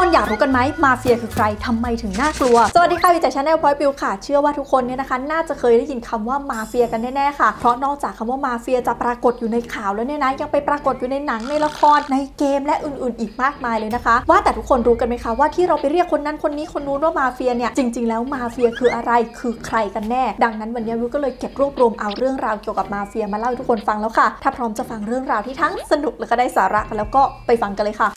คนอยากรู้กันไหมมาเฟียคือใครทำไมถึงน่ากลัวสวัสดีค่ะวิจัยชาแนลพอยต์บิวค่ะเชื่อว่าทุกคนเนี่ยนะคะน่าจะเคยได้ยินคำว่ามาเฟียกันแน่ๆค่ะเพราะนอกจากคำว่ามาเฟียจะปรากฏอยู่ในข่าวแล้วเนี่ยนะยังไปปรากฏอยู่ในหนังในละครในเกมและอื่นๆอีกมากมายเลยนะคะว่าแต่ทุกคนรู้กันไหมคะว่าที่เราไปเรียกคนนั้นคนนี้คนนู้นว่ามาเฟียเนี่ยจริงๆแล้วมาเฟียคืออะไรคือใครกันแน่ดังนั้นวันนี้วิวก็เลยเก็บรวบรวมเอาเรื่องราวเกี่ยวกับมาเฟียมาเล่าให้ทุกคนฟังแล้วค่ะถ้าพร้อมจะฟังเรื่องราวที่ทั้งสนุกและก็ได้สาระกันแล้วก็ไปฟังกันเลยค่ะ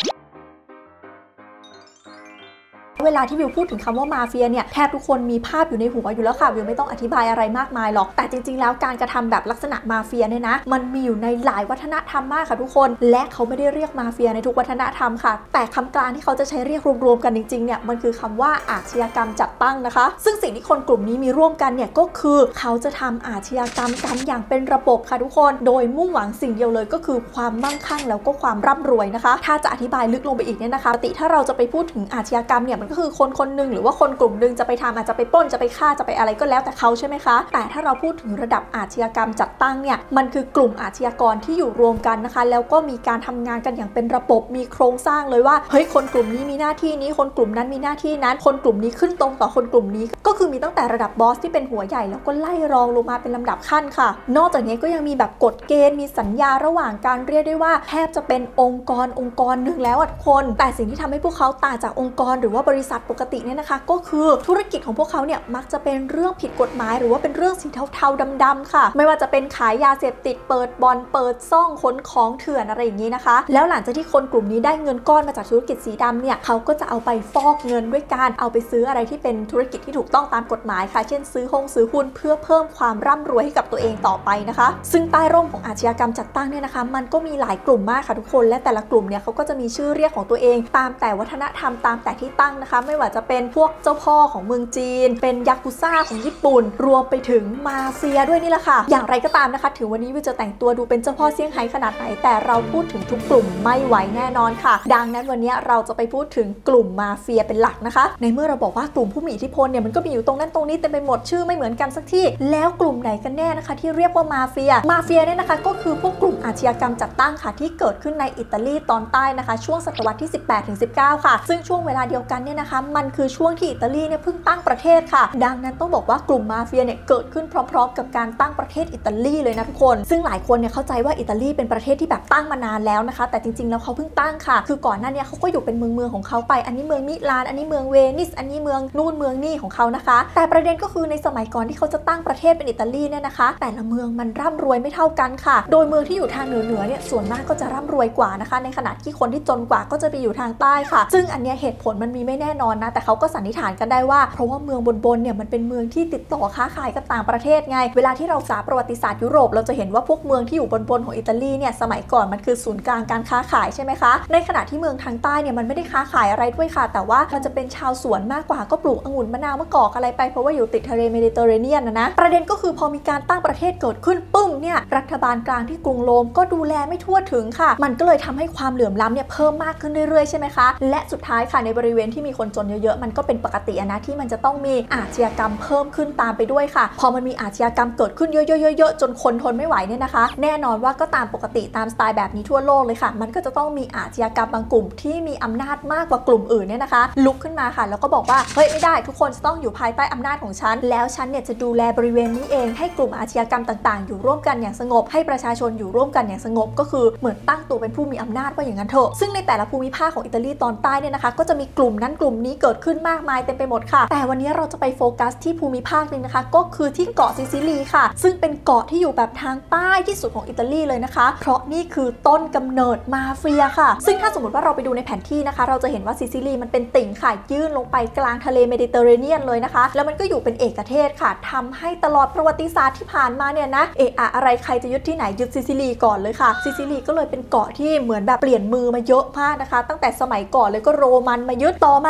เวลาที่วิวพูดถึงคำว่ามาเฟียเนี่ยแทบทุกคนมีภาพอยู่ในหัวอยู่แล้วค่ะวิวไม่ต้องอธิบายอะไรมากมายหรอกแต่จริงๆแล้วการกระทำแบบลักษณะมาเฟียเนี่ยนะมันมีอยู่ในหลายวัฒนธรรมมากค่ะทุกคนและเขาไม่ได้เรียกมาเฟียในทุกวัฒนธรรมค่ะแต่คำกลางที่เขาจะใช้เรียกรวมๆกันจริงๆเนี่ยมันคือคำว่าอาชญากรรมจัดตั้งนะคะซึ่งสิ่งที่คนกลุ่มนี้มีร่วมกันเนี่ยก็คือเขาจะทำอาชญากรรมกันอย่างเป็นระบบค่ะทุกคนโดยมุ่งหวังสิ่งเดียวเลยก็คือความมั่งคั่งแล้วก็ความร่ำรวยนะคะถ้าจะอธิบายลึกลงไปอีกเนี่ยนะคะปกติถ้าเราจะไปพูดถึงอาชญากรรมเนี่ยมันก็คือคนๆนึงหรือว่าคนกลุ่มหนึ่งจะไปทำอาจจะไปปล้นจะไปฆ่าจะไปอะไรก็แล้วแต่เขาใช่ไหมคะแต่ถ้าเราพูดถึงระดับอาชญากรรมจัดตั้งเนี่ยมันคือกลุ่มอาชญากรที่อยู่รวมกันนะคะแล้วก็มีการทำงานกันอย่างเป็นระบบมีโครงสร้างเลยว่าเฮ้ยคนกลุ่มนี้มีหน้าที่นี้คนกลุ่มนั้นมีหน้าที่นั้นคนกลุ่มนี้ขึ้นตรงต่อคนกลุ่มนี้ก็คือมีตั้งแต่ระดับบอสที่เป็นหัวใหญ่แล้วก็ไล่รองลงมาเป็นลำดับขั้นค่ะนอกจากนี้ก็ยังมีแบบกฎเกณฑ์มีสัญญาระหว่างการเรียกได้ว่าแทบจะเป็นองค์กรหนึ่งแล้วทุกคนแต่สิ่งที่ทำให้พวกเขาต่างจากองค์กรหรือว่าบริษัทปกติเนี่ยนะคะก็คือธุรกิจของพวกเขาเนี่ยมักจะเป็นเรื่องผิดกฎหมายหรือว่าเป็นเรื่องสีเทาๆดำๆค่ะไม่ว่าจะเป็นขายยาเสพติดเปิดบ่อนเปิดซ่องขนของเถื่อนอะไรอย่างนี้นะคะแล้วหลังจากที่คนกลุ่มนี้ได้เงินก้อนมาจากธุรกิจสีดำเนี่ยเขาก็จะเอาไปฟอกเงินด้วยการเอาไปซื้ออะไรที่เป็นธุรกิจที่ถูกต้องตามกฎหมายค่ะเช่นซื้อหุ้นเพื่อเพิ่มความร่ำรวยให้กับตัวเองต่อไปนะคะซึ่งใต้ร่มของอาชญากรรมจัดตั้งเนี่ยนะคะมันก็มีหลายกลุ่มมากค่ะทุกคนและแต่ละกลุ่มเนี่ยเขาก็จะมีชื่อเรียกของตัวเองตามแต่วัฒนธรรมตามแต่ที่ตั้งนะคะไม่ว่าจะเป็นพวกเจ้าพ่อของเมืองจีนเป็นยากุซ่าของญี่ปุ่นรวมไปถึงมาเฟียด้วยนี่แหละค่ะอย่างไรก็ตามนะคะถึงวันนี้วิวจะแต่งตัวดูเป็นเจ้าพ่อเซี่ยงไฮ้ขนาดไหนแต่เราพูดถึงทุกกลุ่มไม่ไหวแน่นอนค่ะดังนั้นวันนี้เราจะไปพูดถึงกลุ่มมาเฟียเป็นหลักนะคะในเมื่อเราบอกว่ากลุ่มผู้มีอิทธิพลเนี่ยมันก็มีอยู่ตรงนั้นตรงนี้เต็มไปหมดชื่อไม่เหมือนกันสักที่แล้วกลุ่มไหนกันแน่นะคะที่เรียกว่ามาเฟียเนี่ยนะคะก็คือพวกกลุ่มอาชญากรรมจัดตั้งค่ะที่เกิดขึ้นในอิตาลีตอนใต้นะคะช่วงศตวรรษที่ 18-19 ค่ะซึ่งช่วงเวลาเดียวกันเนี่ยนะคะมันคือช่วงที่อิตาลีเนี่ยเพิ่งตั้งประเทศค่ะดังนั้นต้องบอกว่ากลุ่มมาเฟียเนี่ยเกิดขึ้นพร้อมๆกับการตั้งประเทศอิตาลีเลยนะทุกคนซึ่งหลายคนเนี่ยเข้าใจว่าอิตาลีเป็นประเทศที่แบบตั้งมานานแล้วนะคะแต่จริงๆแล้วเขาเพิ่งตั้งค่ะคือก่อนหน้านี้เขาก็อยู่เป็นเมืองของเขาไปอันนี้เมืองมิลานอันนี้เมืองเวนิสอันนี้เมืองนู่นเมืองนี่ของเขานะคะแต่ประเด็นก็คือในสมัยก่อนที่เขาจะตั้งประเทศเป็นอิตาลีเนี่ยนะคะแต่ละเมืองมันร่ำรวยไม่เท่ากันค่ะโดยเมืองที่อยู่ทางเหนือเนี่ยส่วนมากก็จะร่ำรวยกว่านะคะในขณะที่คนที่จนกว่าก็จะไปอยู่ทางใต้ค่ะซึ่งอันนี้เหตุผลมันมีไม่แน่นอนนะแต่เขาก็สันนิษฐานกันได้ว่าเพราะว่าเมืองบนเนี่ยมันเป็นเมืองที่ติดต่อค้าขายกับต่างประเทศไงเวลาที่เราศึกษาประวัติศาสตร์ยุโรปเราจะเห็นว่าพวกเมืองที่อยู่บนของอิตาลีเนี่ยสมัยก่อนมันคือศูนย์กลางการค้าขายใช่ไหมคะในขณะที่เมืองทางใต้เนี่ยมันไม่ได้ค้าขายอะไรด้วยค่ะแต่ว่ามันจะเป็นชาวสวนมากกว่าก็ปลูกองุ่นมะนาวมะกอกอะไรไปเพราะว่าอยู่ติดทะเลเมดิเตอร์เรเนียนนะประเด็นก็คือพอมีการตั้งประเทศเกิดขึ้นปึ้งเนี่ยรัฐบาลกลางที่กรุงโรมก็ดูแลไม่ทั่วถึงค่ะมันก็เลยทำให้ความเหลื่อมล้ำเนี่ยเพิ่มมากขึ้นเรื่อยๆใช่ไหมคะและสุดท้ายค่ะในบริเวณที่มีคนจนเยอะๆมันก็เป็นปกตินะที่มันจะต้องมีอาชญากรรมเพิ่มขึ้นตามไปด้วยค่ะพอมันมีอาชญากรรมเกิดขึ้นเยอะๆจนคนทนไม่ไหวเนี่ยนะคะแน่นอนว่าก็ตามปกติตามสไตล์แบบนี้ทั่วโลกเลยค่ะมันก็จะต้องมีอาชญากรรมบางกลุ่มที่มีอำนาจมากกว่ากลุ่มอื่นเนี่ยนะคะลุกขึ้นมาค่ะแล้วก็บอกว่าเฮ้ยไม่ได้ทุกคนจะต้องอยู่ภายใต้อำนาจของฉันแล้วฉันเนี่ยจะดูแลบริเวณนี้เองให้กลุ่มอาชญากรรมต่างๆอยู่ร่วมกันอย่างสงบให้ประชาชนอยู่ร่วมกันอย่างสงบก็คือเหมือนตั้งตัวเป็นผู้มีอำนาจว่าอย่างนั้นเถอะซึ่งในแต่ละภูมิภาคของอิตาลีตอนใต้เนี่ยนะคะก็จะมีกลุ่มนั้นกลุ่มนี้เกิดขึ้นมากมายเต็มไปหมดค่ะแต่วันนี้เราจะไปโฟกัสที่ภูมิภาคนึงนะคะก็คือที่เกาะซิซิลีค่ะซึ่งเป็นเกาะที่อยู่แบบทางใต้ที่สุดของอิตาลีเลยนะคะเพราะนี่คือต้นกำเนิดมาเฟียค่ะซึ่งถ้าสมมติว่าเราไปดูในแผนที่นะคะเราจะเห็นว่าซิซิลีมันเป็นติ่งค่ะยื่นลงไปกลางทะเลเมดิเตอร์เรเนียนเลยนะคะแล้วมันก็อยู่เป็นเอกเทศค่ะทำให้ตลอดประวัติศาสตร์ที่ผ่านมาเนี่ยนะอะไรใครจะยึดที่ไหนยึดซิซิลีก่อนเลยค่ะซิซิลีก็เลยเป็นเกาะที่เหมือนแบบเปลี่ยนมือมาเยอะมากนะคะตั้งแต่สมัยก่อนเลยก็โรมันมายึดต่อมา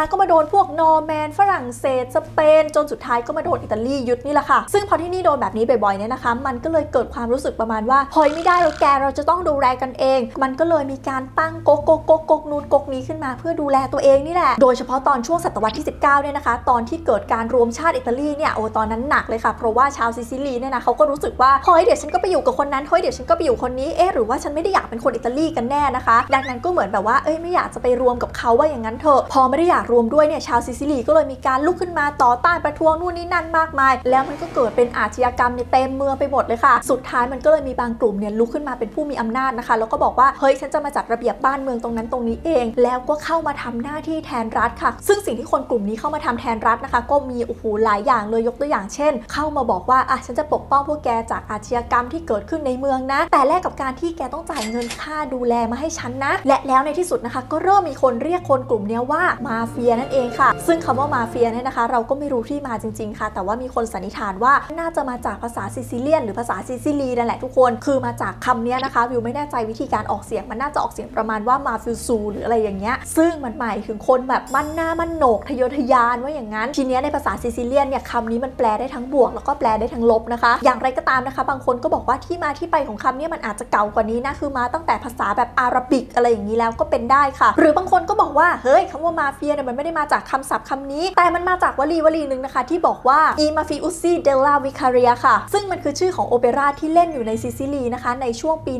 มาก็มาโดนพวกนอร์แมนฝรั่งเศสสเปนจนสุดท้ายก็มาโดนอิตาลียึดนี่แหละค่ะซึ่งพอที่นี่โดนแบบนี้บ่อยๆเนี่ยนะคะมันก็เลยเกิดความรู้สึกประมาณว่าเฮ้ยไม่ได้เราแกเราจะต้องดูแลกันเองมันก็เลยมีการตั้งก๊กนู้นก๊กนี้ขึ้นมาเพื่อดูแลตัวเองนี่แหละโดยเฉพาะตอนช่วงศตวรรษที่19เนี่ยนะคะตอนที่เกิดการรวมชาติอิตาลีเนี่ยโอ้ตอนนั้นหนักเลยค่ะเพราะว่าชาวซิซิลีเนี่ยนะเขาก็รู้สึกว่าเฮ้ยเดี๋ยวฉันก็ไปอยู่กับคนนั้นเฮ้ยเดี๋ยวฉันก็ไปอยู่คนนี้หรือว่าฉันไม่ได้อยากเป็นคนอิตาลีกันแน่นะคะดังนั้นก็เหมือนแบบว่าไม่อยากจะไปรวมกับเขาว่าอย่างนั้นเถอะพอไม่ได้อยากรวมด้วยเนี่ยชาวซิซิลีก็เลยมีการลุกขึ้นมาต่อต้านประท้วงนู่นนี่นั่นมากมายแล้วมันก็เกิดเป็นอาชญากรรมในเต็มเมืองไปหมดเลยค่ะสุดท้ายมันก็เลยมีบางกลุ่มเนี่ยลุกขึ้นมาเป็นผู้มีอำนาจนะคะแล้วก็บอกว่าเฮ้ยฉันจะมาจัดระเบียบบ้านเมืองตรงนั้นตรงนี้เองแล้วก็เข้ามาทำหน้าที่แทนรัฐค่ะซึ่งสิ่งที่คนกลุ่มนี้เข้ามาทำแทนรัฐนะคะก็มีหลายอย่างเลยยกตัวอย่างเช่นเข้ามาบอกว่าฉันจะปกป้องพวกแกจากอาชญากรรมที่เกิดขึ้นในเมืองนะแต่แลกกับการที่แกต้องจ่ายเงินค่าดูแลมาให้ฉันนะและแล้วในที่สุดนะคะก็เริ่มมีคนเรียกคนกลุ่มนี้ว่ามาเฟียนั่นเองค่ะซึ่งคำว่ามาเฟียเนี่ยนะคะเราก็ไม่รู้ที่มาจริงๆค่ะแต่ว่ามีคนสันนิษฐานว่าน่าจะมาจากภาษาซิซิเลียนหรือภาษาซิซิลีนั่นแหละทุกคนคือมาจากคำนี้นะคะวิวไม่แน่ใจวิธีการออกเสียงมันน่าจะออกเสียงประมาณว่ามาฟิลซูหรืออะไรอย่างเงี้ยซึ่งมันหมายถึงคนแบบมั่นหน้ามั่นโหนกทะเยอทะยานว่าอย่างนั้นทีนี้ในภาษาซิซิเลียนเนี่ยคำนี้มันแปลได้ทั้งบวกแล้วก็แปลได้ทั้งลบนะคะอย่างไรก็ตามนะคะบางคนก็บอกว่าที่มาที่ไปของคำนี้มันอาจจะเก่ากว่านี้นะคือมาตั้งแต่ภาษาแบบอาหรับิกอะไรอย่างนี้แล้วก็เป็นได้ค่ะหรือบางคนก็บอกว่าเฮ้ยคำว่ามาเฟียเนี่ยมันไม่ได้มาจากคำศัพท์คำนี้แต่มันมาจากวลีนึงนะคะที่บอกว่า I mafiosi della Vicaria ค่ะซึ่งมันคือชื่อของโอเปร่าที่เล่นอยู่ในซิซิลีนะคะในช่วงปี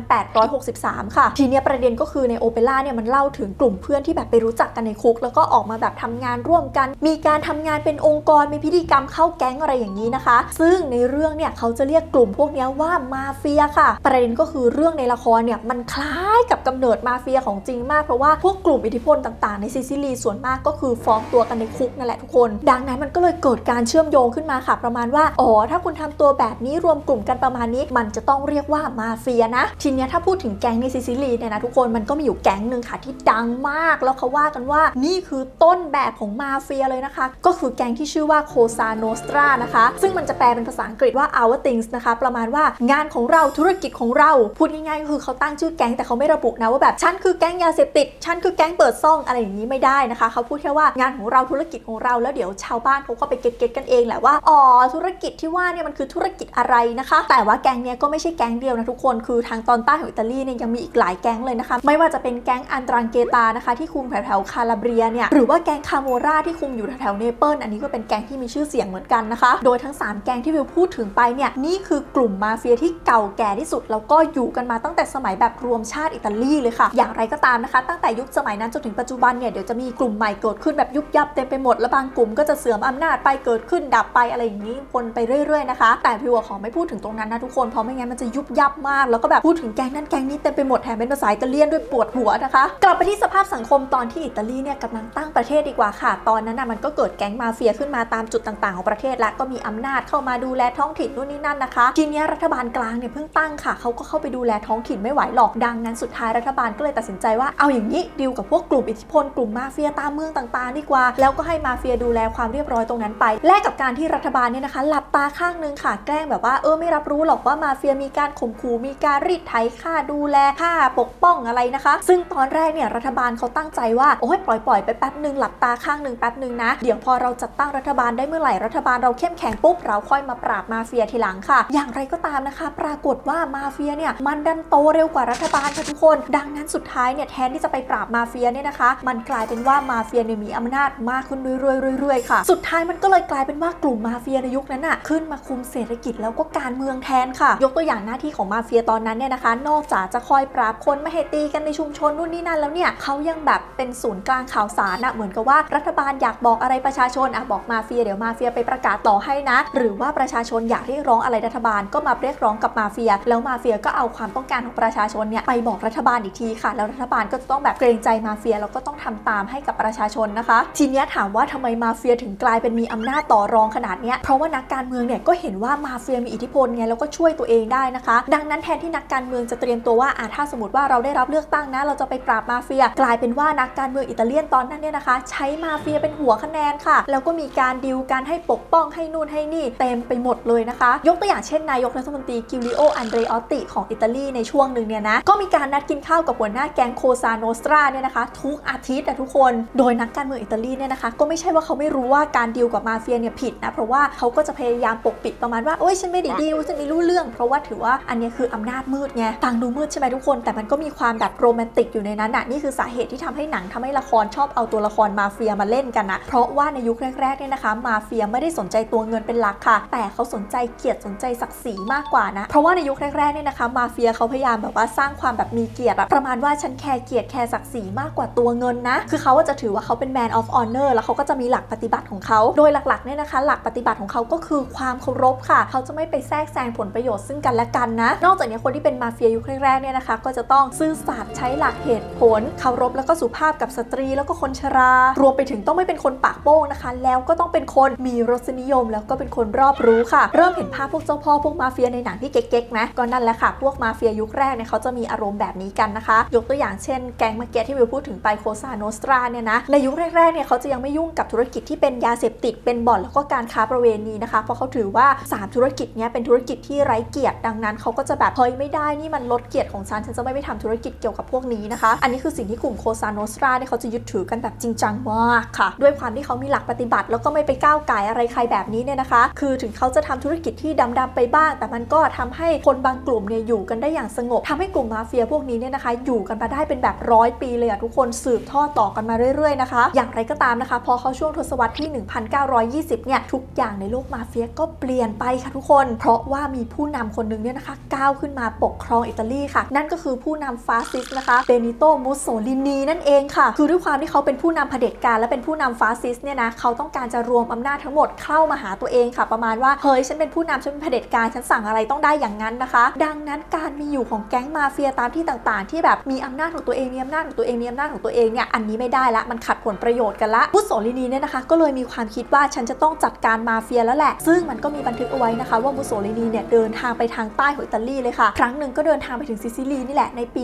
1863 ค่ะทีนี้ประเด็นก็คือในโอเปร่าเนี่ยมันเล่าถึงกลุ่มเพื่อนที่แบบไปรู้จักกันในคุกแล้วก็ออกมาแบบทำงานร่วมกันมีการทำงานเป็นองค์กรมีพิธีกรรมเข้าแก๊งอะไรอย่างนี้นะคะซึ่งในเรื่องเนี่ยเขาจะเรียกกลุ่มพวกนี้ว่ามาเฟียค่ะประเด็นก็คือเรื่องในละครเนี่ยมันคล้ายกับกำเนิดมาเฟียของจริงมากเพราะว่าพวกกลุ่มอิทธิพลต่างๆในซิซิลีส่วนมากก็คือฟ้องตัวกันในคุกนั่นแหละทุกคนดังนั้นมันก็เลยเกิดการเชื่อมโยงขึ้นมาค่ะประมาณว่าถ้าคุณทำตัวแบบนี้รวมกลุ่มกันประมาณนี้มันจะต้องเรียกว่ามาเฟียนะทีนี้ถ้าพูดถึงแก๊งในซิซิลีเนี่ยนะทุกคนมันก็มีอยู่แก๊งหนึ่งค่ะที่ดังมากแล้วเขาว่ากันว่านี่คือต้นแบบของมาเฟียเลยนะคะก็คือแก๊งที่ชื่อว่าโคซาโนสตรานะคะซึ่งมันจะแปลเป็นภาษาอังกฤษว่า our things นะคะประมาณว่างานของเราธุรกิจของเราพูดง่ายๆก็คือเขาตั้งชื่อแก๊งแต่เขาไม่ระบุนะว่าแบบฉันคือแก๊งยาเสพติดฉันคือแก๊งเปิดซ่องอะไรอย่างนี้ไม่ได้นะคะเขาพูดแค่ว่างานของเราธุรกิจของเราแล้วเดี๋ยวชาวบ้านเขาก็ไปเก็ตกันเองแหละว่าธุรกิจที่ว่าเนี่ยมันคือธุรกิจอะไรนะคะแต่ว่าแก๊งเนี้ยก็ไม่ใช่แก๊งเดียวนะทุกคนคือทางตอนใต้ของอิตาลีเนี่ยยังมีอีกหลายแก๊งเลยนะคะไม่ว่าจะเป็นแก๊งอันตรังเกตานะคะที่คุมแถวๆคาลาเบรียเนี่ยหรือว่าแก๊งคาโมราที่คุมอยู่แถวๆเนเปิลอันนี้ก็เป็นแก๊งที่มีชื่อเสียงเหมือนกันนะคะโดยทั้ง3แก๊งที่วิวพูดถึงไปเนี่ยนี่คือกลุ่มมาเฟียที่เก่าแก่ที่สุดแล้วก็อยู่กันมาตั้งแต่สมัยแบบรวมชาติอิตาลีเลยค่ะอย่างไรก็ตามนะคะตั้งแต่ยุคสมัยนั้นจนถึงปัจจุบันเนี่ยเดี๋ยวจะมีกลุ่มใหม่เกิดขึ้นแบบยุบยับเต็มไปหมดและบางกลุ่มก็จะเสื่อมอำนาจไปเกิดขึ้นดับไปอะไรอย่างนี้วนไปเรื่อยๆนะคะแต่พี่ว่าขอไม่พูดถึงตรงนั้นนะทุกคนเพราะไม่งั้นมันจะยุบยับมากแล้วก็แบบพูดถึงแก๊งนั้นแก๊งนี้เต็มไปหมดแถมเป็นภาษาอิตาเลียนด้วยปวดหัวนะคะกลับไปที่สภาพสังคมตอนที่อิตาลีเนี่ยกำลังตั้งประเทศดีกว่าค่ะตอนนั้นมันก็เกิดแก๊งมาเฟียขึ้นมาตามจุดต่างๆของประเทศและก็มีอำนาจเข้ามาดูแลท้องถิ่นนู่นนี่นั่นนะคะทีนี้รัฐบาลกลางเนี่ยเพิ่งตั้งค่ะเขาก็เข้าไปดูแลท้องถิ่นไม่ไหวหรอกดังนั้นสุดท้ายรัฐบาลก็เลยตัดสินใจว่าเอาอย่างนี้ดีลกับพวกกลุ่มอิทธิพลกลุ่มมาเฟียตามเมืองต่างๆดีกว่าแล้วก็ให้มาเฟียดูแลความเรียบร้อยตรงนั้นไปแลกกับการที่รัฐบาลเนี่ยนะคะหลับตาข้างนึงค่ะแกล้งแบบว่าไม่รับรู้หรอกว่ามาเฟียมีการข่มขู่มีการรีดไถค่าดูแลค่าปกป้องอะไรนะคะซึ่งตอนแรกเนี่ยรัฐบาลเขาตั้งใจว่าปล่อยไปแป๊บนึงหลับตาข้างนึงแป๊บนึงนะเดี๋ยวพอเราจัดตั้งรัฐบาลได้เมื่อไหร่รัฐบาลเราเข้มแข็งปุ๊บเราค่อยมาปราบมาเฟียทีหลังค่ะอย่างไรก็ตามนะคะปรากฏว่ามาเฟียเนี่ยมันดันโตเร็วกว่ารัฐบาลค่ะทุกคนดังนั้นสุดท้ายเนี่ยแทนที่จะไปปราบมาเฟียเนี่ยนะคะมันกลายเป็นว่ามาเฟียเนี่ยมีอำนาจมากขึ้นเรื่อยๆค่ะสุดท้ายมันก็เลยกลายเป็นว่ากลุ่มมาเฟียในยุคนั้นขึ้นมาคุมเศรษฐกิจแล้วก็การเมืองแทนค่ะยกตัวอย่างหน้าที่ของมาเฟียตอนนั้นเนี่ยนะคะนอกจากจะคอยปราบคนไม่ให้ตีกันในชุมชนนู่นนี่นั่นแล้วเนี่ยเขายังแบบเป็นศูนย์กลางข่าวสารเหมือนกับว่ารัฐบาลอยากบอกอะไรประชาชนบอกมาเฟียเดี๋ยวมาเฟียไปประกาศต่อให้นะหรือว่าประชาชนอยากเรียกร้องอะไรรัฐบาลก็มาเรียกร้องกับมาเฟียแล้วมาเฟียก็เอาความต้องการของประชาชนเนี่ยไปบอกรัฐบาลอีกทีค่ะแล้วรัฐบาลก็จะต้องแบบเกรงใจมาเฟียแล้วก็ต้องทำตามให้กับประชาชนนะคะทีนี้ถามว่าทำไมมาเฟียถึงกลายเป็นมีอำนาจต่อรองขนาดนี้เพราะว่านักการเมืองเนี่ยก็เห็นว่ามาเฟียมีอิทธิพลไงแล้วก็ช่วยตัวเองได้นะคะดังนั้นแทนที่นักการเมืองจะเตรียมตัวว่าถ้าสมมติว่าเราได้รับเลือกตั้งนะเราจะไปปราบมาเฟียกลายเป็นว่านักการเมืองอิตาเลียนตอนนั้นเนี่ยนะคะใช้มาเฟียเป็นหัวคะแนนค่ะแล้วก็มีการดีลการให้ปกป้องให้นู่นให้นี่เต็มไปหมดเลยนะคะยกตัวอย่างเช่นนายกรัฐมนตรีกิลิโออันเดรออตติของอิตาลีในช่วงหนึ่งเนี่ยนะก็มีการนัดกินข้าวกับหัวหน้าแก๊งโคซาโนสตราเนี่ยนะคะทุกอาทิตย์ทุกคนโดยนักการเมืองอิตาลีเนี่ยนะคะก็ไม่ใช่ว่าเขาไม่รู้ว่าการดีลกับมาเฟียเนี่ยผิดนะเพราะว่าเขาก็จะพยายามปกปิดประมาณว่าโอ้ยฉันไม่ได้ดีลฉันไม่รู้เรื่องเพราะว่าถือว่าอันนี้คืออำนาจมืดไงฟังดูมืดใช่ไหมทุกคนแต่มันก็มีความแบบโรแมนติกอยู่ในนั้นนี่คือสาเหตุที่ทำให้หนังทำให้ละครชอบเอาตัวละครมาเฟียมาเล่นกันนะเพราะว่าในยุคแรกๆเนี่ยนะคะมาเฟียไม่ได้สนใจตัวเงินเป็นหลักค่ะแต่เขาสนใจเกียรติสนใจศักดิ์ศรีมากกว่านะเพราะว่าในยุคแรกๆเนี่ยนะคะมาเฟียเขาพยายามแบบว่าสร้างความแบบมีเกียรติประมาณว่าฉันแคร์เกียรติแคร์ศักดิ์ศรีมากกว่าตัวเงินนะคือเขาจะถือว่าเขาเป็น man of honor แล้วเขาก็จะมีหลักปฏิบัติของเขาโดยหลักๆเนี่ยนะคะหลักปฏิบัติของเขาก็คือความเคารพค่ะเขาจะไม่ไปแทรกแซงผลประโยชน์ซึ่งกันและกันนะนอกจากนี้คนที่เป็นมาเฟียยุคแรกๆเนี่ยนะคะก็จะต้องซื่อสัตย์ใช้หลักเหตุผลเคารพแล้วก็สุภาพกับสตรีแล้วก็คนชรารวมไปถึงต้องไม่เป็นคนปากโป้งนะคะแล้วก็ต้องเป็นคนมีรสนิยมแล้วก็เป็นคนรอบรู้ค่ะเริ่มเห็นภาพพวกเจ้าพ่อพวกมาเฟียในหนังที่เก๊กๆไหมก็นั่นแหละค่ะพวกมาเฟียยุคแรกเนี่ยเขาจะมีอารมณ์แบบนี้กันนะคะยกตัวอย่างเช่นแก๊งเมื่อกี้ที่วิวพูดถึงไปโคซาโนสตราเนี่ยนะในยุคแรกๆเนี่ยเขาจะยังไม่ยุ่งกับธุรกิจที่เป็นยาเสพติดเป็นบ่อนแล้วก็การค้าประเวณีนะคะเพราะเขาถือว่า3ธุรกิจนี้เป็นธุรกิจที่ไร้เกียรติดังนั้นเขาก็จะแบบเฮ้ยไม่ได้นี่มันลดเกียรติของฉันจะไม่ทำธุรกิจเกี่ยวกับพวกนี้นะคะอันนี้คือสิ่งที่กลุ่มโคซาโนสตราเนี่ยเขาจะยึดถือกันแบบจริงจังมากค่ะด้วยความที่เขามีหลักปฏิบัติแล้วก็ไม่ไปก้าวไก่อะไรใครแบบนี้เนี่ยนะคะคือถึงเขาจะทำธุรกิจที่ดำๆไปบ้างแต่มันก็ทำให้คนบางกลุ่มเนี่ยอยู่กันได้อย่างสงบทำให้กลุ่มมาเฟียพวกนี้เนี่ยนะคะอยู่กันมาได้เป็นแบบ100 ปีเลยทุกคนสืบทอดต่อกันมาเรื่อยๆนะคะอย่างไรก็ตามนะคะพอเขาช่วงทศวรรษที่ 1920 เนี่ยทุกอย่างในโลกมาเฟียก็เปลี่ยนไปค่ะทุกคนเพราะว่ามีผู้นำคนหนึ่งเนี่ยนะคะก้าวขึ้นมาปกครองอิตาลีค่ะนั่นก็คือผู้นำฟาสซิสต์นะคะเบนิโต มุสโสลินีนั่นเองค่ะคือด้วยความที่เขาเป็นผู้นำเผด็จการและเป็นผู้นำฟาสซิสต์เนี่ยนะเขาต้องการจะรวมอำนาจทั้งหมดเข้ามาหาตัวเองค่ะประมาณว่าเฮ้ยฉันเป็นผู้นำฉันเป็นเผด็จการฉันสั่งอะไรต้องได้อย่างนั้นนะคะดังนั้นการมีอยู่ของแก๊งมาเฟียตามที่ต่างๆที่แบบมีอำนาจของตัวเองมีอำนาจของตัวเองมีอำนาจของตัวเองเนี่ยอันนี้ไม่ได้ละมันขัดผลประโยชน์กันละมุสโสลินีเนี่ยนะคะก็เลยมีความคิดว่าฉันจะต้องจัดการมาเฟียแล้วแหละซึ่งมันก็มีบันทึกเอาไว้นะคะว่ามุสโสลินีเนี่ยเดินทางไปทางใต้ของอิตาลีเลยค่ะครั้งหนึ่งก็เดินทางไปถึงซิซิลีนี่แหละในปี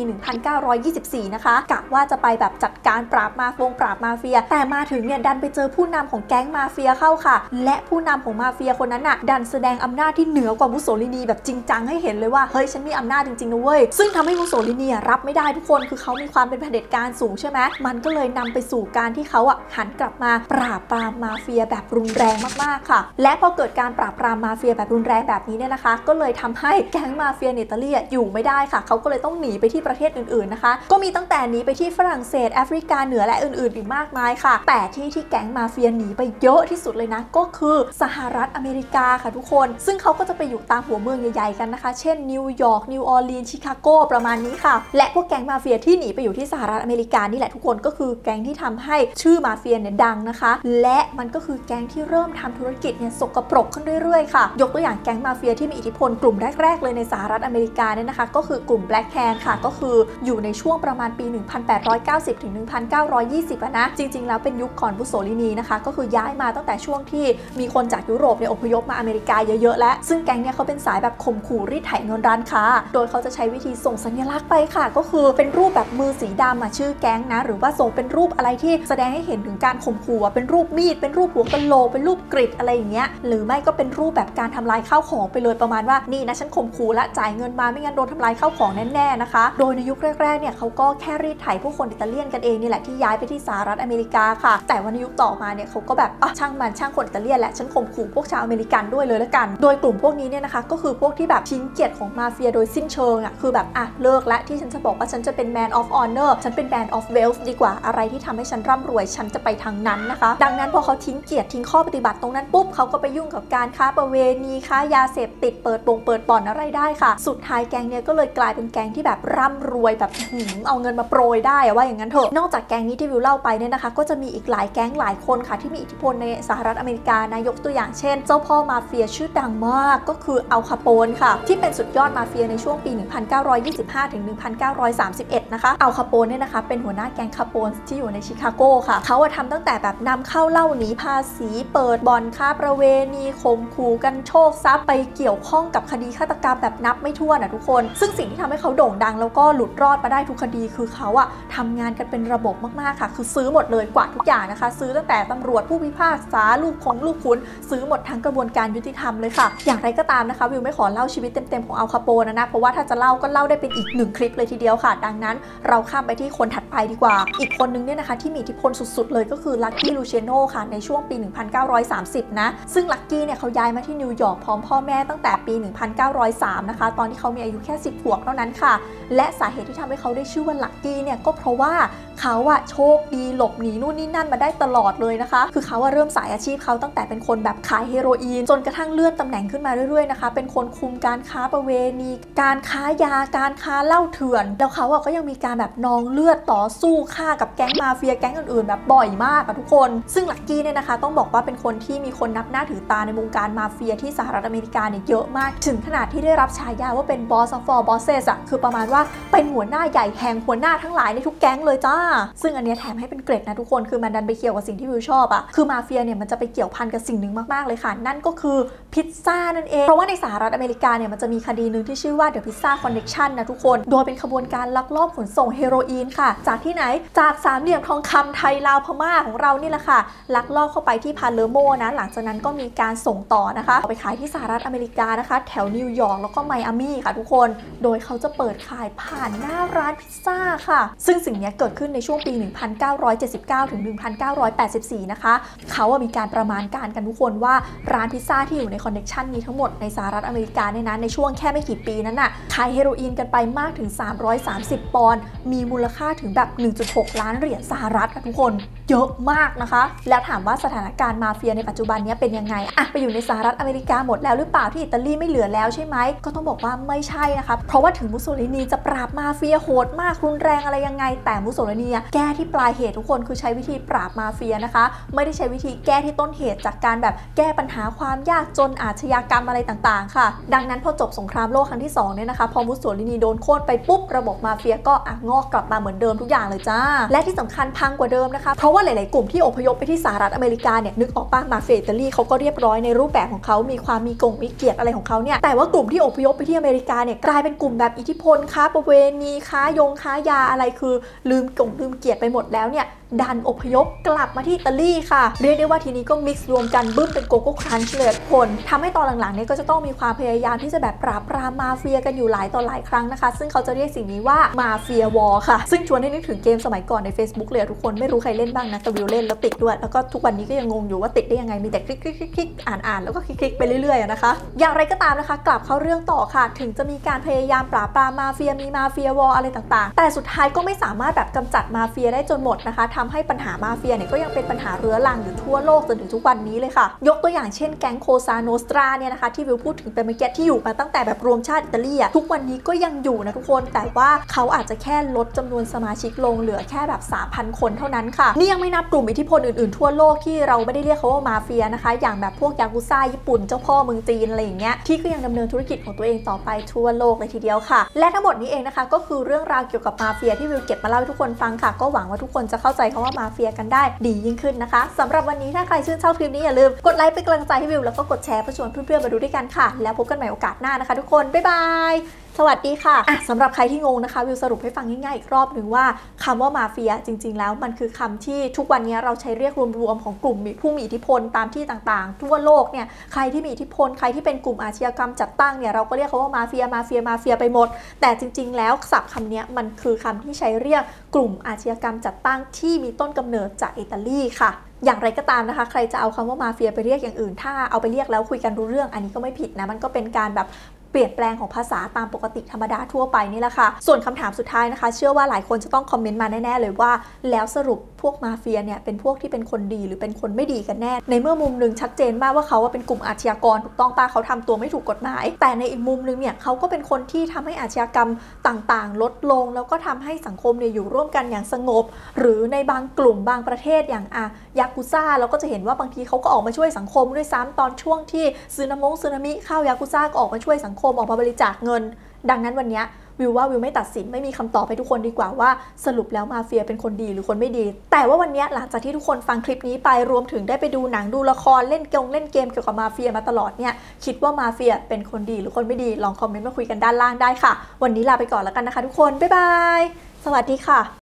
1924 นะคะกะว่าจะไปแบบจัดการปราบมาเฟียแต่มาถึงเนี่ยดันไปเจอผู้นำของแก๊งมาเฟียเข้าค่ะและผู้นำของมาเฟียคนนั้นน่ะดันแสดงอำนาจที่เหนือกว่ามุสโสลินีแบบจริงจังให้เห็นเลยว่าเฮ้ยฉันมีอำนาจจริงๆนะเว้ยซึ่งทำให้มุสโสลินีรับไม่ได้ทุกคนคือเขามีความเป็นเผด็จการสูงใช่ไหมมันก็เลยนำไปสู่การที่เขาหันกลับมาปราบปรามมาเฟียแบบรุนแรงมากๆค่ะและพอเกิดการปราบปรามมาเฟียแบบรุนแรงแบบนี้เนี่ยนะคะก็เลยทำให้แก๊งมาเฟียในอิตาลีอยู่ไม่ได้ค่ะเขาก็เลยต้องหนีไปที่ประเทศอื่นๆนะคะก็มีตั้งแต่หนีไปที่ฝรั่งเศสแอฟริกาเหนือและอื่นๆอีกมากมายค่ะแต่ที่แก๊งมาเฟียหนีไปเยอะที่สุดเลยนะก็คือสหรัฐอเมริกาค่ะทุกคนซึ่งเขาก็จะไปอยู่ตามหัวเมืองใหญ่ๆกันนะคะเช่นนิวยอร์กนิวออร์ลีนส์ชิคาโกประมาณนี้ค่ะและพวกแก๊งมาเฟียที่หนีไปอยู่ที่สหรัฐอเมริกานี่แหละทุกคนก็คือแก๊งที่ทำให้ชื่อมาเฟียเนี่ยดังนะคะและมันก็คือแก๊งที่เริ่มทำธุรกิจเนี่ยสกปรกขึ้นเรื่อยๆค่ะยกตัวอย่างแก๊งมาเฟียที่มีอิทธิพลกลุ่มแรกๆเลยในสหรัฐอเมริกาเนี่ยนะคะก็คือกลุ่ม Black Hand ค่ะก็คืออยู่ในช่วงประมาณปี 1890 ถึง 1920 นะจริงๆแล้วเป็นยุคก่อนมุสโสลินีนะคะก็คือย้ายมาตั้งแต่ช่วงที่มีคนจากยุโรปเนี่ยอพยพมาอเมริกาเยอะๆแล้วซึ่งแก๊งเนี่ยเขาเป็นสายแบบข่มขู่รีดไถเงินร้านค้าโดยเขาจะใช้วิธีส่งสัญลักษณ์ไปค่ะก็คือเป็นรูปแบบมือสีดำชื่อแก๊งนะหรือว่าส่งเป็นรูปอะไรที่แสดงให้เห็นถึงการข่มขู่เป็นรูปมีดเป็นรูปหัวกะโหลกเป็นรูปกริดอะไรอย่างเงี้ยหรือไม่ก็เป็นรูปแบบการทำลายข้าวของไปเลยประมาณว่านี่นะฉันข่มขู่และจ่ายเงินมาไม่งั้นโดนทำลายข้าวของแน่ๆนะคะโดยในยุคแรกๆเนี่ยเขาก็แค่รีดไถผู้คนอิตาเลียนกันเองนี่แหละที่ย้ายไปที่สหรัฐอเมริกาค่ะแต่วันในยุคต่อมาเนี่ยเขาก็แบบช่างคนอิตาเลียนแหละฉันข่มขู่พวกชาวอเมริกันด้วยเลยละกันโดยกลุ่มพวกนี้เนี่ยนะคะก็คือพวกที่แบบทิ้งเกียรติของมาเฟียโดยสิ้นเชิงคือแบบเลิกละที่ฉันจะบอกว่าฉันจะเป็น man of honor ฉันเป็น man of wealth ดีกว่าอะไรที่ทำให้ฉันร่ำรวยฉันจะไปทางนั้นนะคะดังนั้นพอเขาทิ้งเกียรติทิ้งข้อปฏิบัติตรงนั้นปุ๊บเขาก็ไปยุ่งกับการค้าประเวณีค้ายาเสพติดเปิดบ่อนอะไรได้ค่ะสุดท้ายแก๊งเนี้ยก็เลยกลายเป็นแก๊งที่แบบร่ำรวยแบบเอาเงินมาโปรยได้ว่าอย่างนั้นเถอะนอกจากแก๊งนี้ที่วิวเล่าไปเนี่ยนะคะก็จะมีอีกหลายแก๊งหลายคนค่ะที่มีอิทธิพลในสหรัฐอเมริกานายกตัวอย่างเช่นเจ้าพ่อมาเฟียชื่อดังมากก็คืออัลคาโปนค่ะที่เป็นสุดยอดมาเฟียในช่วงปี 1925 ถึง 1931 นะคะอัลคาโปนเนี่ยนะคะเป็นหัวหน้าแก๊งคาโปนที่อยู่ในชิคาโกค่ะเขาทำตั้งแต่แบบนำเข้าเหล้าหนีภาษีเปิดบ่อนค้าประเวณีข่มขู่กันโชคทรัพย์ไปเกี่ยวข้องกับคดีฆาตกรรมแบบนับไม่ถ้วนทุกคนซึ่งสิ่งที่ทำให้เขาโด่งดังแล้วก็หลุดรอดมาได้ทุกคดีคือเขาทำงานกันเป็นระบบมากๆค่ะคือซื้อหมดเลยกว่าทุกอย่างนะคะซื้อตั้งแต่ตำรวจผู้พิพากษาลูกขุนซื้อหมดทั้งกระบวนการยุติธรรมเลยค่ะอย่างไรก็ตามนะคะวิวไม่ขอเล่าชีวิตเต็มๆของอัลคาโปนนะเพราะว่าถ้าจะเล่าก็เล่าได้เป็นอีก1 คลิปเลยทีเดียวค่ะดังนั้นเราข้ามไปที่คนถัดไปดีกว่าอีกคนนึงเนี่ยนะคะที่มีอิทธิพลสุดๆเลยก็คือลักกี้ลูเชโนค่ะในช่วงปี 1930 นะซึ่งลักกี้เนี่ยเขาย้ายมาที่นิวยอร์กพร้อมพ่อแม่ตั้งแต่ปี 1903 นะคะตอนที่เขามีอายุแค่ 10 ขวบเท่านั้นค่ะและสาเหตุที่ทำให้เขาได้ชื่อว่าลักกี้เนี่ยก็เพราะว่าเขาอะโชคดีหลบหนีนู่นนี่นั่นมาได้ตลอดเลยนะคะคือเขาเริ่มสายอาชีพเขาตั้งแต่เป็นคนแบบขายเฮโรอีนจนกระทั่งเลื่อนตำแหน่งขึ้นมาเรื่อยๆนะคะเป็นคนคุมการค้าประเวณีการค้ายาการค้าเหล้าเถื่อนแล้วเขาก็ยังมีการแบบนองเลือดต่อสู้ฆ่ากับแก๊งมาเฟียแก๊งอื่นๆแบบบ่อยมากทุกคนซึ่งลักกี้เนี่ยนะคะต้องบอกว่าเป็นคนที่มีคนนับหน้าถือตาในวงการมาเฟียที่สหรัฐอเมริกาเนี่ยเยอะมากถึงขนาดที่ได้รับฉายาว่าเป็น Boss of all bosses อะคือประมาณว่าเป็นหัวหน้าใหญ่แห่งหัวหน้าทั้งหลายในทุกแก๊งเลยจ้าซึ่งอันนี้แถมให้เป็นเกรดนะทุกคนคือมันดันไปเกี่ยวกับสิ่งที่วิวชอบอะคือมาเฟียเนี่ยมันจะไปเกี่ยวพันกับสิ่งหนึ่งมากๆเลยค่ะนั่นก็คือพิซซ่านั่นเองเพราะว่าในสหรัฐอเมริกาเนี่ยมันจะมีคดีหนึ่งที่ชื่อว่า The Pizza Connection นะทุกคนโดยเป็นขบวนการลักลอบขนส่งเฮโรอีนค่ะจากที่ไหนจากสามเหลี่ยมทองคำไทยลาวพม่าของเรานี่แหละค่ะลักลอบเข้าไปที่พาเลโมนะหลังจากนั้นก็มีการส่งต่อนะคะไปขายที่สหรัฐอเมริกานะคะแถวนิวยอร์กแล้วก็ไมอามี่ค่ะทุกคนโดยเขาจะเปิดขายผ่านหน้าร้านพิซซ่าค่ะซึ่งสิ่งนี้เกิดขึ้นในช่วงปี 1979 ถึง 1984 นะคะเขามีการประมาณการกันทุกคนว่าร้านพิซซ่าที่อยู่ในคอนเนคชันนี้ทั้งหมดในสหรัฐอเมริกาเนี่ยนะในช่วงแค่ไม่กี่ปีนั้นน่ะขายเฮโรอีนกันไปมากถึง330 ปอนด์มีมูลค่าถึงแบบ 1.6 ล้านเหรียญสหรัฐทุกคนเยอะมากนะคะแล้วถามว่าสถานการณ์มาเฟียในปัจจุบันนี้เป็นยังไงไปอยู่ในสหรัฐอเมริกาหมดแล้วหรือเปล่าที่อิตาลีไม่เหลือแล้วใช่ไหมก็ต้องบอกว่าไม่ใช่นะคะเพราะว่าถึงมุสโสลินีจะปราบมาเฟียโหดมากรุนแรงอะไรยังไงแต่มุสโสลินีแก้ที่ปลายเหตุทุกคนคือใช้วิธีปราบมาเฟียนะคะไม่ได้ใช้วิธีแก้ที่ต้นเหตุจากการแบบแก้ปัญหาความยากจนอาชญากรรมอะไรต่างๆค่ะดังนั้นพอจบสงครามโลกครั้งที่2เนี่ยนะคะพอมุสโสลินีโดนโค่นไปปุ๊บระบบมาเฟียก็งอกกลับมาเหมือนเดิมทุกอย่างเลยจ้าและที่สำคัญพังกว่าเดิมนะคะเพราะว่าหลายๆกลุ่มที่อพยพไปที่สหรัฐอเมริกาเนี่ยนึกออกป่ะมาเฟียอิตาลีเขาก็เรียบร้อยในรูปแบบของเขามีความมีเกียรติอะไรของเขาเนี่ยแต่ว่ากลุ่มที่อพยพไปที่อเมริกาเนี่ยกลายเป็นกลุ่มแบบอิทธิพลค้าประเวณีค้ายาอะไรคือลืมเกียรติไปหมดแล้วเนี่ยดันอพยพกลับมาที่อิตาลีค่ะเรียกได้ว่าทีนี้ก็มิกซ์รวมกันบึ้มเป็นโกโก้ครันช์เลยคนทำให้ตอนหลังๆเนี่ยก็จะต้องมีความพยายามที่จะแบบปราบปรามมาเฟียกันอยู่หลายต่อหลายครั้งนะคะซึ่งเขาจะเรียกสิ่งนี้ว่ามาเฟียวอร์ค่ะซึ่งชวนให้นึกถึงเกมสมัยก่อนใน Facebook เลยทุกคนไม่รู้ใครเล่นบ้างนะแต่วิวเล่นแล้วติดด้วยแล้วก็ทุกวันนี้ก็ยังงงอยู่ว่าติดได้ยังไงมีแต่คลิกอ่านแล้วก็คลิกไปเรื่อยๆนะคะอย่างไรก็ตามนะคะกลับเข้าเรื่องต่อค่ะถึงจะมีการพยายามปราบปรามมาเฟียมีมาเฟียวอร์อะไรต่างๆแต่สุดท้ายก็ไม่สามารถแบบกำจัดมาเฟียได้จนหมดนะคะทำให้ปัญหามาเฟียเนี่ยก็ยังเป็นปัญหาเรื้อรังอยู่ทั่วโลกจนถึงทุกวันนี้เลยค่ะยกตัวอย่างเช่นแก๊งโคซาโนสตราเนี่ยนะคะที่วิวพูดถึงเป็นเมื่อกี้ที่อยู่มาตั้งแต่แบบรวมชาติอิตาลีทุกวันนี้ก็ยังอยู่นะทุกคนแต่ว่าเขาอาจจะแค่ลดจำนวนสมาชิกลงเหลือแค่แบบ 3,000 คนเท่านั้นค่ะนี่ยังไม่นับกลุ่มอิทธิพลอื่นๆทั่วโลกที่เราไม่ได้เรียกเขาว่ามาเฟียนะคะอย่างแบบพวกยากุซ่าญี่ปุ่นเจ้าพ่อเมืองจีนอะไรอย่างเงี้ยที่ก็ยังดำเนินธุรกิจของตัวเองต่อไปทั่วโลกเลยทีเดียวค่ะและทั้งหมดนี้เองนะคะก็คือเรื่องราวเกี่ยวกับมาเฟียที่วิวเก็บมาเล่าให้ทุกคนฟังค่ะก็หวังว่าทุกคนจะเข้าใจคำว่ามาเฟียกันได้ดียิ่งขึ้นนะคะสำหรับวันนี้ถ้าใครชื่นชอบคลิปนี้อย่าลืมกดไลค์เป็นกำลังใจให้วิวแล้วก็กดแชร์เพื่อชวนเพื่อนๆมาดูด้วยกันค่ะแล้วพบกันใหม่โอกาสหน้านะคะทุกคนบ๊ายบายสวัสดีค่ะสำหรับใครที่งงนะคะวิวสรุปให้ฟังง่ายๆอีกรอบหนึ่งว่าคำว่ามาเฟียจริงๆแล้วมันคือคำที่ทุกวันนี้เราใช้เรียกรวมๆของกลุ่มผู้มีอิทธิพลตามที่ต่างๆทั่วโลกเนี่ยใครที่มีอิทธิพลใครที่เป็นกลุ่มอาชญากรรมจัดตั้งเนี่ยเราก็เรียกเขาว่ามาเฟียไปหมดแต่จริงๆแล้วศัพท์คำนี้มันคือคำที่ใช้เรียกกลุ่มอาชญากรรมจัดตั้งที่มีต้นกำเนิดจากอิตาลีค่ะอย่างไรก็ตามนะคะใครจะเอาคำว่ามาเฟียไปเรียกอย่างอื่นถ้าเอาไปเรียกแล้วคุยกันรู้เรื่องอันนี้ก็ไม่ผิดนะมันก็เป็นการแบบเปลี่ยนแปลงของภาษาตามปกติธรรมดาทั่วไปนี่แหละค่ะส่วนคำถามสุดท้ายนะคะเชื่อว่าหลายคนจะต้องคอมเมนต์มาแน่ๆเลยว่าแล้วสรุปพวกมาเฟียเนี่ยเป็นพวกที่เป็นคนดีหรือเป็นคนไม่ดีกันแน่ในเมื่อมุมนึงชัดเจนมากว่าเขาเป็นกลุ่มอาชญากรถูกต้องป่ะเขาทำตัวไม่ถูกกฎหมายแต่ในอีกมุมนึงเนี่ยเขาก็เป็นคนที่ทำให้อาชญากรรมต่างๆลดลงแล้วก็ทำให้สังคมเนี่ยอยู่ร่วมกันอย่างสงบหรือในบางกลุ่มบางประเทศอย่างยากุซ่าเราก็จะเห็นว่าบางทีเขาก็ออกมาช่วยสังคมด้วยซ้ำตอนช่วงที่สึนามิเข้ายากุซ่าก็ออกมาช่วยสังคมออกมาบริจาคเงินดังนั้นวันนี้วิวว่าวิวไม่ตัดสินไม่มีคำตอบให้ทุกคนดีกว่าว่าสรุปแล้วมาเฟียเป็นคนดีหรือคนไม่ดีแต่ว่าวันนี้หลังจากที่ทุกคนฟังคลิปนี้ไปรวมถึงได้ไปดูหนังดูละครเล่นเกมเกี่ยวกับมาเฟียมาตลอดเนี่ยคิดว่ามาเฟียเป็นคนดีหรือคนไม่ดีลองคอมเมนต์มาคุยกันด้านล่างได้ค่ะวันนี้ลาไปก่อนแล้วกันนะคะทุกคนบ๊ายบายสวัสดีค่ะ